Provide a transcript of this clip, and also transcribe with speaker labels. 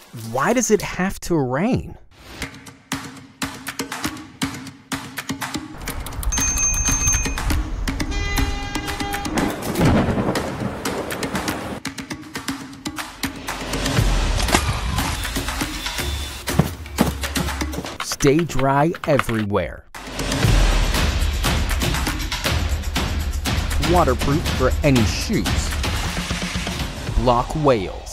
Speaker 1: Why does it have to rain? Stay dry everywhere. Waterproof for any shoes. Blockwhales.